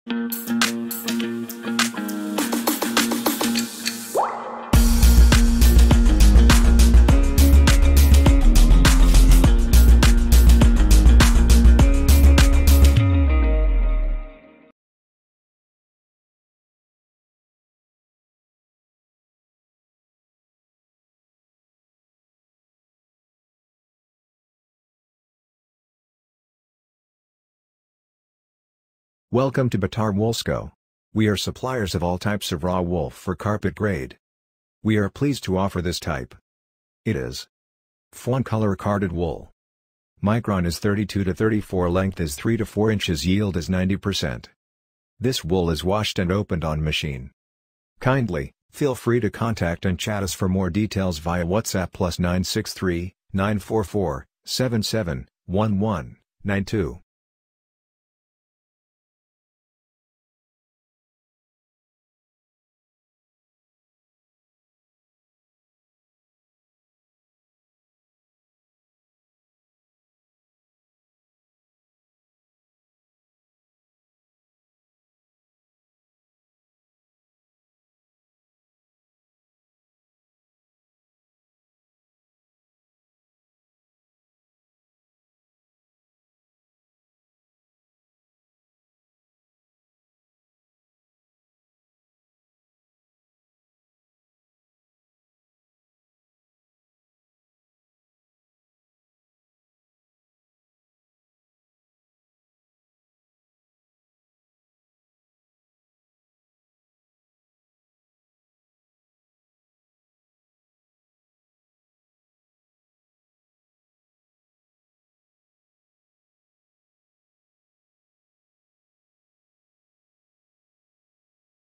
Welcome to Bittarwoolsco. We are suppliers of all types of raw wool for carpet grade. We are pleased to offer this type. It is Fawn color carded wool. Micron is 32 to 34, length is 3 to 4 inches, yield is 90%. This wool is washed and opened on machine. Kindly, feel free to contact and chat us for more details via WhatsApp +963 944 77 11 92.